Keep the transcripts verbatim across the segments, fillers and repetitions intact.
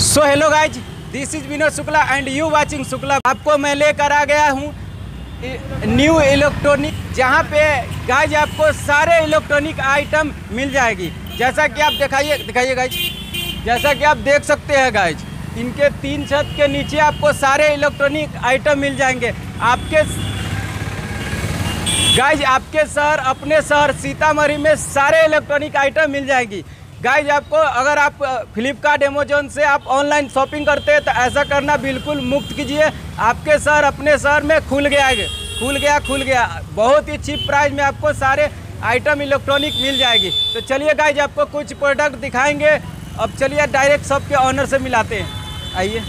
So hello guys, this is Vinod Shukla and you watching Shukla. आपको मैं लेकर आ गया हूँ न्यू इलेक्ट्रॉनिक, जहाँ पे गाइज आपको सारे इलेक्ट्रॉनिक आइटम मिल जाएगी। जैसा कि आप दिखाइए दिखाइए गाइज, जैसा कि आप देख सकते हैं गाइज, इनके तीन छत के नीचे आपको सारे इलेक्ट्रॉनिक आइटम मिल जाएंगे। आपके गाइज आपके शहर अपने शहर सीतामढ़ी में सारे इलेक्ट्रॉनिक आइटम मिल जाएगी। गाइज आपको अगर आप फ्लिपकार्ट अमेजोन से आप ऑनलाइन शॉपिंग करते हैं तो ऐसा करना बिल्कुल मुक्त कीजिए। आपके शहर अपने शहर में खुल गया है, खुल गया खुल गया बहुत ही चीप प्राइस में आपको सारे आइटम इलेक्ट्रॉनिक मिल जाएगी। तो चलिए गाइज आपको कुछ प्रोडक्ट दिखाएंगे। अब चलिए डायरेक्ट शॉप के ऑनर से मिलाते हैं, आइए।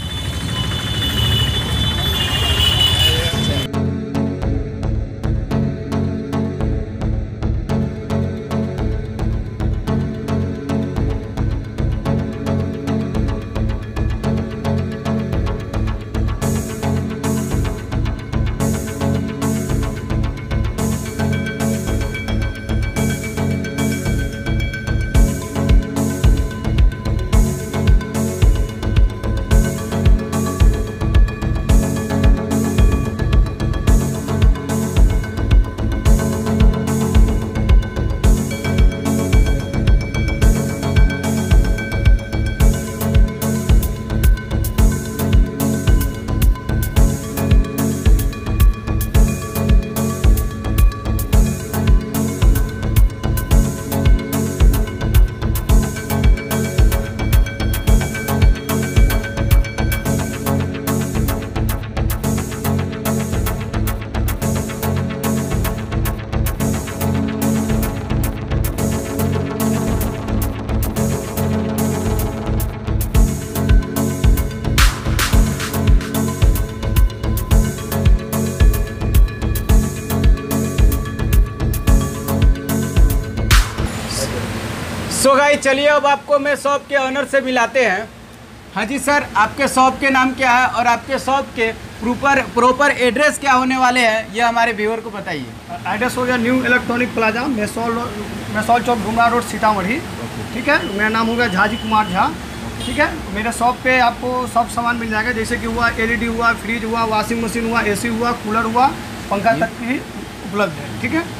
सो गाइस चलिए अब आपको मैं शॉप के ऑनर से मिलाते हैं। हाँ जी सर, आपके शॉप के नाम क्या है और आपके शॉप के प्रॉपर प्रॉपर एड्रेस क्या होने वाले हैं, ये हमारे व्यूअर को बताइए। एड्रेस हो गया new electronic plaza, Mesaul Mesaul Chowk, Dumra road, Sitamarhi. ठीक है, मेरा नाम होगा झाजी कुमार झा। ठीक है, मेरे शॉप पे आपको सब सामान मिल जाएगा, जैसे कि हुआ एलईडी हुआ, फ्रिज हुआ, वॉशिंग मशीन हुआ, एसी हुआ, कूलर हुआ, पंखा तक भी उपलब्ध है। ठीक है,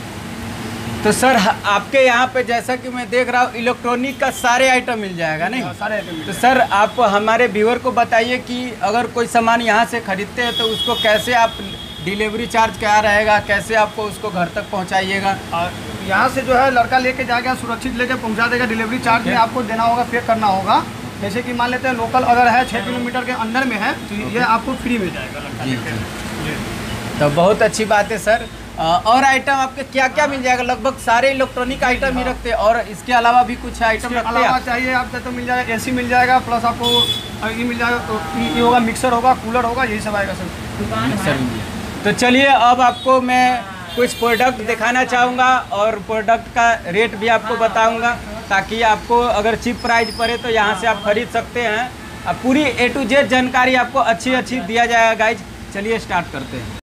तो सर आपके यहाँ पे जैसा कि मैं देख रहा हूँ इलेक्ट्रॉनिक का सारे आइटम मिल जाएगा नहीं? सारे आइटम। तो सर आप हमारे व्यूअर को बताइए कि अगर कोई सामान यहाँ से खरीदते हैं तो उसको कैसे आप डिलीवरी चार्ज क्या रहेगा, कैसे आपको उसको घर तक पहुँचाइएगा? यहाँ से जो है लड़का लेके जाएगा, सुरक्षित लेके पहुँचा देगा। डिलीवरी चार्ज में आपको देना होगा, पे करना होगा। जैसे कि मान लेते हैं लोकल अगर है छः किलोमीटर के अंदर में है तो ये आपको फ्री में जाएगा। जी जी, तो बहुत अच्छी बात है सर। और आइटम आपके क्या क्या मिल जाएगा? लगभग सारे इलेक्ट्रॉनिक आइटम ही रखते हैं और इसके अलावा भी कुछ आइटम रखते हैं? चाहिए आपको तो मिल जाएगा, एसी मिल जाएगा, प्लस आपको ये मिल जाएगा, तो ये होगा, मिक्सर होगा, कूलर होगा, यही सब आएगा सर। मिक्सर। तो चलिए अब आपको मैं कुछ प्रोडक्ट दिखाना चाहूँगा और प्रोडक्ट का रेट भी आपको बताऊँगा, ताकि आपको अगर चीप प्राइस पड़े तो यहाँ से आप खरीद सकते हैं। अब पूरी ए टू जेड जानकारी आपको अच्छी अच्छी दिया जाएगा गाइज। चलिए स्टार्ट करते हैं।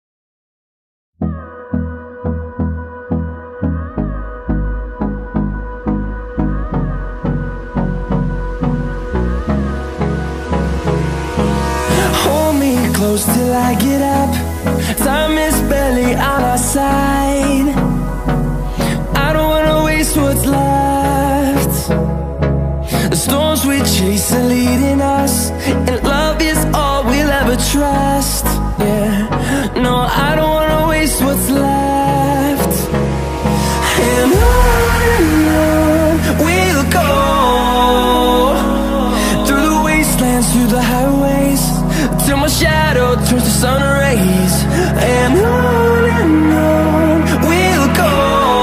Close till I get up, time is barely on our side. I don't wanna waste what's left. The storms we chase are leading us, and love is all we'll ever trust. Yeah, no, I don't wanna waste what's left. And on and on we'll go, through the wastelands, through the highways, till my shadow turns to sun rays. And on and on we'll go,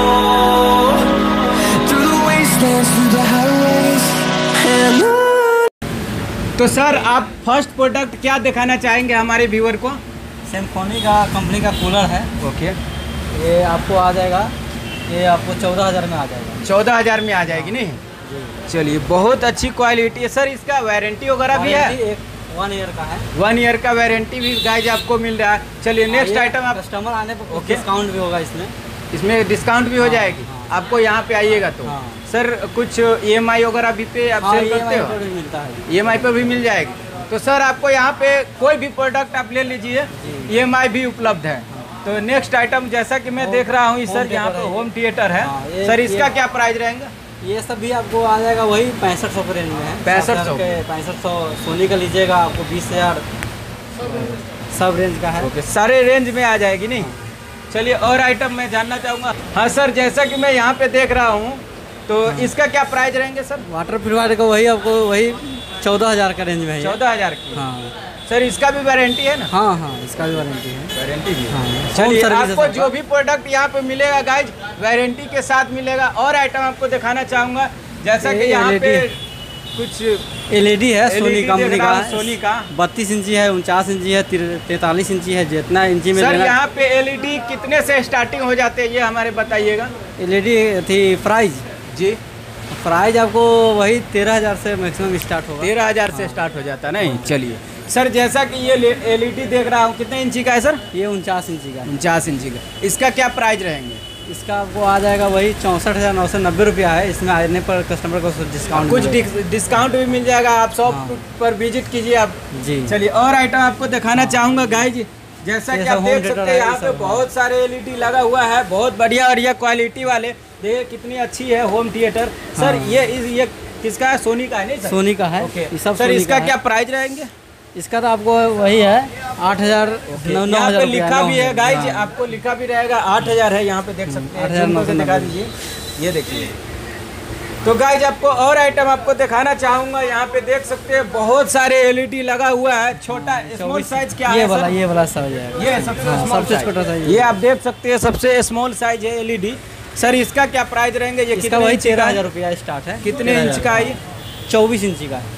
through the wastelands, through the highways, and on. तो sir आप first product क्या दिखाना चाहेंगे हमारे viewer को? Symphony का company का cooler है। ओके, ये आपको आ जाएगा, ये आपको चौदह हज़ार में आ जाएगा। चौदह हज़ार में आ जाएगी नहीं? चलिए बहुत अच्छी क्वालिटी है सर। इसका वारंटी वगैरह भी है? एक वन ईयर का है। वन ईयर का वारंटी भी गाइज आपको मिल रहा है। चलिए नेक्स्ट आइटम आप कस्टमर आने पर डिस्काउंट भी होगा इसमें। इसमें डिस्काउंट भी हो जाएगी। हाँ। आपको यहाँ पे आइएगा तो हाँ। सर कुछ ई एम आई वगैरह भी पे आप हाँ, सेल करते E M I हो? पर भी मिलता है। ई एम आई पे भी मिल जाएगी। तो सर आपको यहाँ पे कोई भी प्रोडक्ट आप ले लीजिए, ई एम आई भी उपलब्ध है। तो नेक्स्ट आइटम जैसा कि मैं होम- देख रहा हूँ होम सर यहाँ थिएटर पे है। होम थिएटर है। हाँ, ये- सर इसका ये- क्या प्राइस रहेगा? ये सब भी आपको आ जाएगा वही पैंसठ सौ के रेंज में है। पैंसठ सौ के पैंसठ सौ सोनी का लीजिएगा आपको बीस हजार सब रेंज का है। ओके, सारे रेंज में आ जाएगी नहीं। चलिए और आइटम मैं जानना चाहूँगा। हाँ सर, जैसा कि मैं यहाँ पे देख रहा हूँ तो इसका क्या प्राइस रहेंगे सर? वाटर प्योरीफायर का वही आपको वही चौदह हजार का रेंज में है ये। चौदह हजार की। हाँ सर इसका भी वारंटी है ना? हाँ हाँ इसका भी वारंटी है। वारंटी भी हाँ चलिए, सर्विस है आपको सबका। जो भी प्रोडक्ट यहाँ पे मिलेगा गाइज वारंटी के साथ मिलेगा। और आइटम आपको दिखाना चाहूँगा जैसा कि ये यहाँ पे L E D कुछ एल ई डी है L E D सोनी देख कंपनी रहा का हूँ, है। सोनी का। बत्तीस इंची है, उनचास इंची है, तैतालीस इंची है, जितना इंची में सर लेना। यहाँ पे एल ई डी कितने से स्टार्टिंग हो जाते हैं ये हमारे बताइएगा। एल ई डी थी प्राइस जी प्राइस आपको वही तेरह हजार से मैक्सिमम स्टार्ट होगा। तेरह हजार से स्टार्ट हो जाता नहीं। चलिए सर, जैसा कि ये एल ई डी देख रहा हूँ, कितने इंची का है सर? ये उनचास इंची का है। उनचास इंची का। इसका क्या प्राइस रहेंगे? इसका आपको आ जाएगा वही चौंसठ हजार नौ सौ नब्बे रुपया है। इसमें आने पर कस्टमर को डिस्काउंट कुछ डिस्काउंट भी मिल जाएगा। आप शॉप हाँ। पर विजिट कीजिए आप। जी। चलिए और आइटम आपको दिखाना चाहूँगा गाइज। जैसा कि ये आप सब देख home सकते theater हैं है, यहाँ ये पे सब। बहुत सारे एल ई डी लगा हुआ है, बहुत बढ़िया बढ़िया क्वालिटी वाले। देखिए कितनी अच्छी है होम थिएटर। सर हाँ। ये इस ये किसका है? सोनी का है नहीं सर? सोनी का है। ओके ये सब सर, सोनी इसका का क्या है। प्राइस रहेंगे? इसका तो आपको वही है आठ हजार नौ नौ यहाँ हजार पे रुपया, लिखा नौ भी है हजार। गाइज, हाँ। आपको लिखा भी रहेगा आठ हजार है। यहाँ पे देख सकते आठ हैं, हजार zoom नौ करके सौ दिखा नब्बे। दीजिए। ये देखिए। तो गाइज आपको और आइटम आपको दिखाना चाहूंगा। यहाँ पे देख सकते हैं बहुत सारे एल ई डी लगा हुआ है। छोटा स्मॉल साइज क्या ये है वाला सर? ये वाला साइज है। ये सबसे हाँ, small सबसे size। छोटा साइज ये आप देख सकते हैं सबसे स्मॉल साइज है एल ई डी। सर इसका क्या प्राइस रहेंगे? ये इसका कितने वही इंच का तेरह है? हजार रुपया स्टार्ट है। कितने तेरह इंच हजार का है ये? चौबीस इंची का है।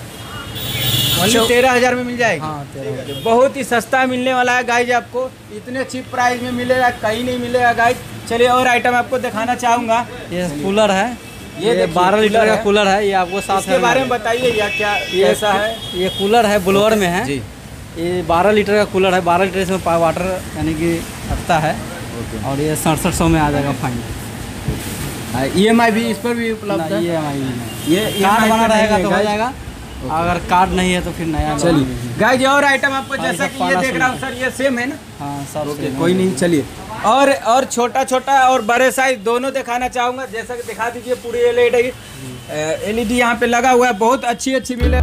ओनली तेरह हजार में मिल जाएगी। हाँ तेरह हजार। बहुत ही सस्ता मिलने वाला है गाइज आपको। इतने चीप प्राइस में मिलेगा, कहीं नहीं मिलेगा गाइज। चलिए और आइटम आपको दिखाना चाहूँगा। ये कूलर है। ये ये देखिए, बारह लीटर कूलर का है। कूलर है। ये आपको सात इसके बारे में बताइए या क्या ये कैसा है? ये कूलर है, बुलवर में है। जी। ये बारह लीटर का कूलर है। बारह लीटर इसमें पा- वाटर यानी कि रखता है। और ये सड़सठ सौ में आ जाएगा फाइन। ई एम आई भी इस पर भी उपलब्ध है। ये एम आई नहीं। ये कार्ड E M I बना पे नहीं रहेगा है तो हो guys। जाएगा। अगर कार्ड नहीं है तो फिर नया चलिए बनवाइए। गाइज और आइटम आपको हाँ, ये जैसा सब कि ये पाना देख रहा हूँ सुना। सर, ये सेम है ना? हाँ सब ओके, same है। कोई नहीं। चलिए और और छोटा छोटा और बड़े साइज दोनों दिखाना चाहूँगा। जैसा कि दिखा दीजिए पूरी L E D L E D यहाँ पे लगा हुआ है। बहुत अच्छी अच्छी मिले।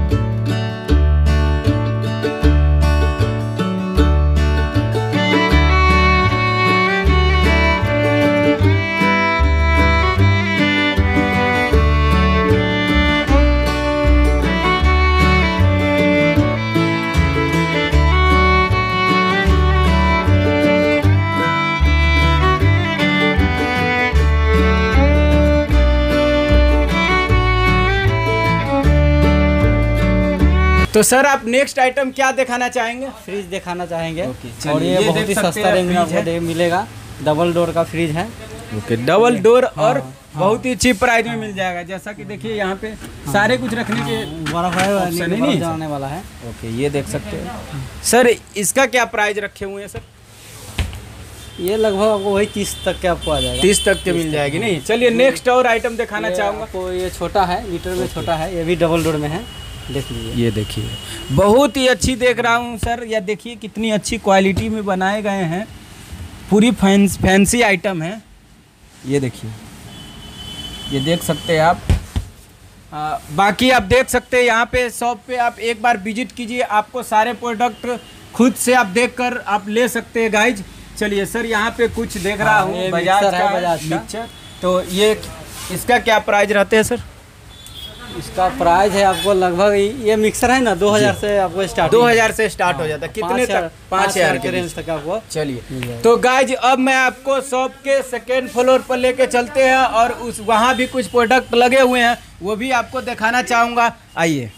तो सर आप नेक्स्ट आइटम क्या दिखाना चाहेंगे? फ्रिज दिखाना चाहेंगे। चलिए, और ये, ये बहुत देख ही सकते सस्ता हैं रेंज में फ्रिज आपको है। दे- मिलेगा। डबल डोर का फ्रिज है। ओके, डबल डोर और हाँ, बहुत ही चीप प्राइस में मिल जाएगा। जैसा कि देखिए यहाँ पे सारे कुछ रखने के बर्फ है यानी ऑप्शन कि ही बर्फ नहीं। जलाने वाला है। ओके, ये देख सकते हैं सर। इसका क्या प्राइस रखे हुए हैं सर? ये लगभग आपको वही तीस तक के आपको आ जाएगा। तीस तक के मिल जाएगी नहीं। चलिए नेक्स्ट और आइटम दिखाना ये चाहूँगा। आपको ये छोटा है, लीटर में छोटा है। ये भी डबल डोर में है। देख लीजिए। ये देखिए बहुत ही अच्छी देख रहा हूँ सर। या देखिए कितनी अच्छी क्वालिटी में बनाए गए हैं। पूरी फैंस फैंसी आइटम है। ये देखिए, ये देख सकते हैं आप। आ, बाकी आप देख सकते हैं यहाँ पे शॉप पे आप एक बार विजिट कीजिए। आपको सारे प्रोडक्ट खुद से आप देखकर आप ले सकते हैं गाइज। चलिए सर, यहाँ पे कुछ देख रहा हाँ, हूँ ये बजाज मिक्सर है, का बजाज का। मिक्सर। तो ये इसका क्या प्राइस रहते हैं सर? इसका प्राइस है आपको लगभग ये मिक्सर है ना दो हजार से आपको स्टार्ट दो हजार से स्टार्ट हो जाता है। कितने तक? पाँच हजार के रेंज तक आपको मिल चलिए जाएगा। तो गाइज अब मैं आपको शॉप के सेकेंड फ्लोर पर लेके चलते हैं और उस वहाँ भी कुछ प्रोडक्ट लगे हुए हैं, वो भी आपको दिखाना चाहूँगा। आइए।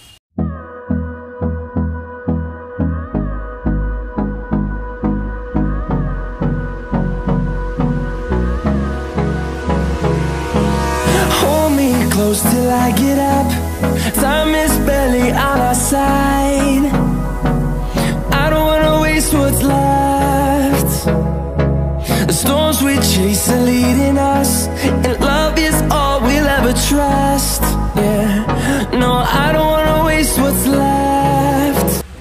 Hold me close till I get up. Time is barely on our side. I don't wanna waste what's left. The storms we chase are leading us, and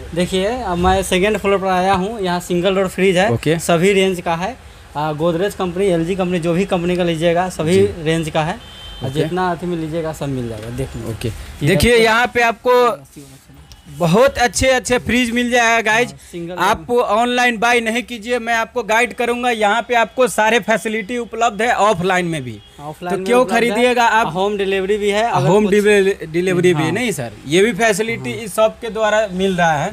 देखिए अब मैं सेकेंड फ्लोर पर आया हूँ। यहाँ सिंगल डोर फ्रिज है। Okay. सभी range का है। गोदरेज कंपनी, एलजी कंपनी, जो भी कंपनी का लीजिएगा सभी रेंज का है। और जितना अति में लीजिएगा सब मिल जाएगा। देखिए ओके, देखिए यहाँ पे आपको बहुत अच्छे अच्छे फ्रिज मिल जाएगा गाइज। आप ऑनलाइन बाय नहीं कीजिए, मैं आपको गाइड करूंगा। यहाँ पे आपको सारे फैसिलिटी उपलब्ध है ऑफलाइन में भी। ऑफलाइन तो क्यों खरीदिएगा आप? होम डिलीवरी भी है। होम डिलीवरी भी नहीं सर, ये भी फैसिलिटी इस शॉप के द्वारा मिल रहा है।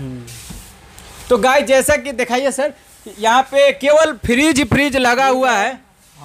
तो गाइज जैसा कि दिखाइए सर, यहाँ पे केवल फ्रिज फ्रिज लगा हुआ है।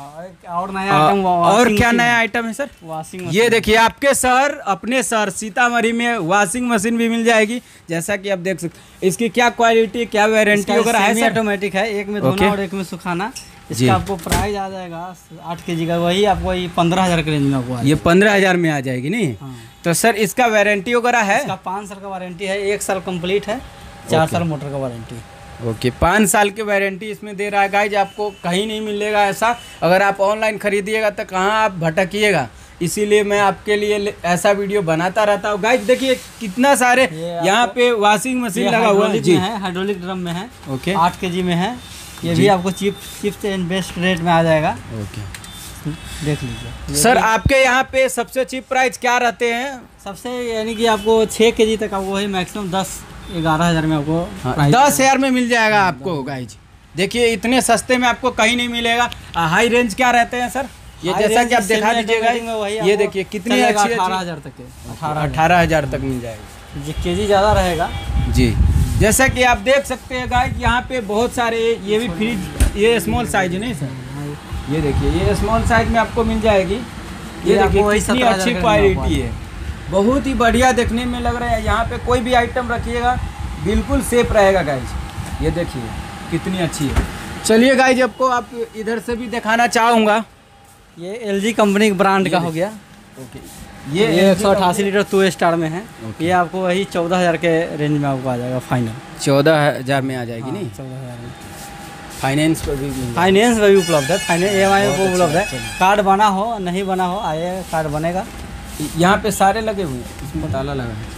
और नया आइटम, और क्या नया आइटम है सर? वॉशिंग ये देखिए आपके शहर, अपने शहर सीतामढ़ी में वॉशिंग मशीन भी मिल जाएगी। जैसा कि आप देख सकते, इसकी क्या क्वालिटी, क्या वारंटी वगैरह है सर? ऑटोमेटिक है, एक में धोना और एक में सुखाना। इसका आपको प्राइस आ जाएगा आठ के जी का, वही आपको ये पंद्रह हजार के रेंज में आपको। ये पंद्रह हजार में आ जाएगी नहीं? हाँ। तो सर इसका वारंटी वगैरह है? इसका पाँच साल का वारंटी है, एक साल कंप्लीट है, चार साल मोटर का वारंटी। ओके, पाँच साल की वारंटी इसमें दे रहा है गाइज। आपको कहीं नहीं मिलेगा ऐसा। अगर आप ऑनलाइन खरीदिएगा तो कहाँ आप भटकिएगा, इसीलिए मैं आपके लिए ऐसा वीडियो बनाता रहता हूँ गाइज। देखिए कितना सारे यहाँ पे वॉशिंग मशीन लगा हुआ है जी। हाइड्रोलिक ड्रम में है। ओके, आठ के जी में है। ये भी आपको cheap cheap and best rate में आ जाएगा। ओके, देख लीजिए सर आपके यहाँ पे सबसे चीप प्राइस क्या रहते हैं? सबसे यानी कि आपको छः के जी तक आपको वही मैक्सिमम दस ग्यारह हज़ार में आपको हाँ, दस हज़ार में मिल जाएगा आपको गाइज। देखिए इतने सस्ते में आपको कहीं नहीं मिलेगा। हाई रेंज क्या रहते हैं सर? ये जैसा कि आप दिखा दीजिएगा, ये देखिए कितनी अच्छी, अठारह हज़ार तक के अठारह हज़ार तक मिल जाएगी जी। के जी ज़्यादा रहेगा जी। जैसा कि आप देख सकते हैं गाइज, यहाँ पे बहुत सारे ये भी फ्रिज, ये स्मॉल साइज नहीं सर, ये देखिए ये स्मॉल साइज में आपको मिल जाएगी। ये देखिए कितनी अच्छी क्वालिटी है, बहुत ही बढ़िया देखने में लग रहा है। यहाँ पे कोई भी आइटम रखिएगा बिल्कुल सेफ रहेगा गाइज। ये देखिए कितनी अच्छी है। चलिए गाइज आपको आप इधर से भी दिखाना चाहूँगा। ये एलजी कंपनी के ब्रांड का हो गया। ओके, ये एक सौ अठासी लीटर टू स्टार में है। ये आपको वही चौदह हज़ार के रेंज में आपको आ जाएगा फाइनल। चौदह हज़ार में आ जाएगी? हाँ, नहीं चौदह हज़ार में। फाइनेंस पर भी फाइनेंस पर भी उपलब्ध है। फाइनेंस ई एम आई पर उपलब्ध है। कार्ड बना हो नहीं बना हो आइएगा, कार्ड बनेगा। यहाँ पे सारे लगे हुए हैं, इसमें ताला लगा है।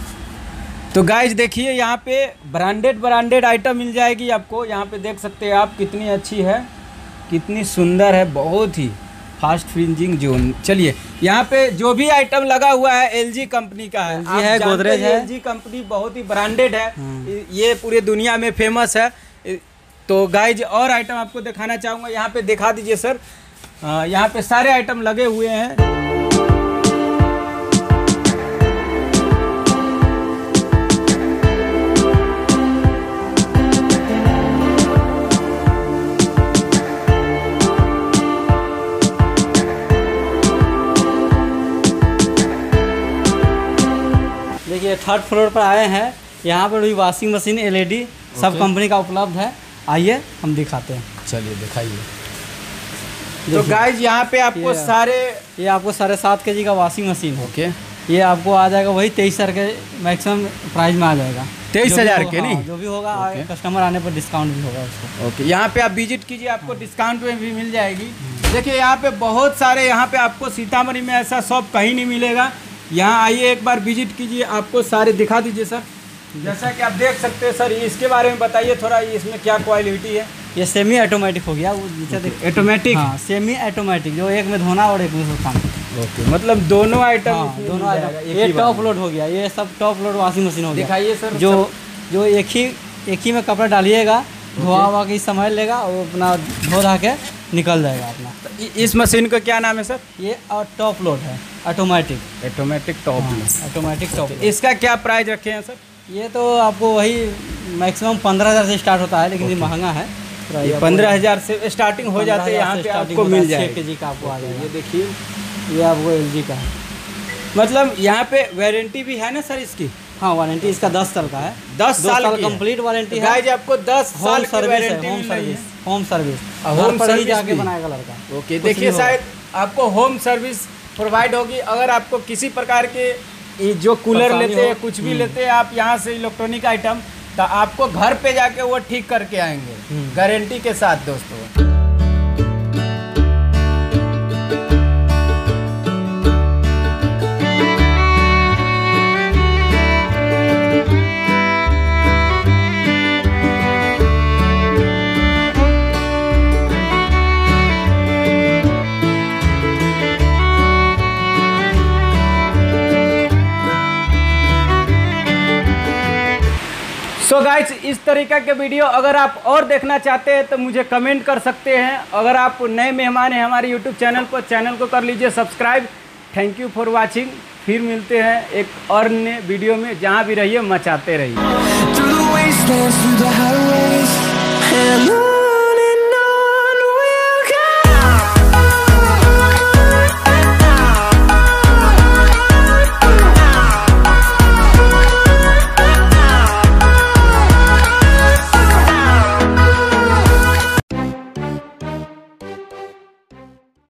तो गाइज देखिए यहाँ पे ब्रांडेड ब्रांडेड आइटम मिल जाएगी आपको। यहाँ पे देख सकते हैं आप कितनी अच्छी है, कितनी सुंदर है, बहुत ही फास्ट फ्रिजिंग जोन। चलिए यहाँ पे जो भी आइटम लगा हुआ है एलजी कंपनी का है। एलजी है, गोदरेज है। एलजी कंपनी बहुत ही ब्रांडेड है, ये पूरे दुनिया में फेमस है। तो गाइज और आइटम आपको दिखाना चाहूँगा, यहाँ पे दिखा दीजिए सर। यहाँ पे सारे आइटम लगे हुए हैं। देखिए थर्ड फ्लोर पर आए हैं। यहाँ पर भी वॉशिंग मशीन एलईडी सब कंपनी का उपलब्ध है। आइए हम दिखाते हैं। चलिए दिखाइए। तो गाइज यहाँ पे आपको ये, सारे ये आपको साढ़े सात के जी का वॉशिंग मशीन है। ओके, ये आपको आ जाएगा वही तेईस हज़ार के मैक्सिमम प्राइस में आ जाएगा। तेईस हज़ार के? नहीं, जो भी होगा कस्टमर आने पर डिस्काउंट भी होगा उसको। ओके, यहाँ पे आप विजिट कीजिए, आपको डिस्काउंट में भी मिल जाएगी। देखिए यहाँ पे बहुत सारे, यहाँ पे आपको सीतामढ़ी में ऐसा शॉप कहीं नहीं मिलेगा। यहाँ आइए एक बार विजिट कीजिए, आपको सारे दिखा दीजिए सर। जैसा कि आप देख सकते हैं सर, इसके बारे में बताइए थोड़ा, इसमें क्या क्वालिटी है? ये सेमी ऑटोमेटिक हो गया, वो ऑटोमेटिक। हाँ, सेमी ऑटोमेटिक, जो एक में धोना और एक में सुखाना। ओके, मतलब दोनों आइटम। हाँ, दोनों आइटम। ये टॉप लोड हो गया, ये सब टॉप लोड वॉशिंग मशीन हो गया। दिखाइए सर। जो जो एक ही एक ही में कपड़ा डालिएगा, धोआ हुआ की समय लेगा और अपना धो धा के निकल जाएगा अपना। इस मशीन का क्या नाम है सर? ये टॉप लोड है, automatic. Automatic top load, automatic top. इसका क्या प्राइस रखे हैं सर? ये तो आपको वही मैक्सिमम पंद्रह हज़ार से स्टार्ट होता है, लेकिन ये महंगा है। ये पंद्रह हज़ार से स्टार्टिंग हो जाते हैं, यहाँ पे आपको मिल जाएगा। छः के जी का आपको आ जाएगा। ये देखिए, ये आपको एल जी का है। मतलब यहाँ पे वारंटी भी है ना सर इसकी? हाँ, वारंटी इसका दस साल का है। दस साल की कंप्लीट वारंटी है। गाइस आपको दस साल की warranty home service, home service home service जाके बनाएगा लड़का। ओके, देखिए शायद आपको होम सर्विस प्रोवाइड होगी। अगर आपको किसी प्रकार के जो कूलर लेते हैं, कुछ भी लेते हैं आप यहाँ से इलेक्ट्रॉनिक आइटम, तो आपको घर पे जाके वो ठीक करके आएंगे गारंटी के साथ दोस्तों। सो गाइस, इस तरीका के वीडियो अगर आप और देखना चाहते हैं तो मुझे कमेंट कर सकते हैं। अगर आप नए मेहमान हैं हमारे यूट्यूब चैनल पर, चैनल को कर लीजिए subscribe. Thank you for watching. फिर मिलते हैं एक और नए वीडियो में। जहाँ भी रहिए मचाते रहिए।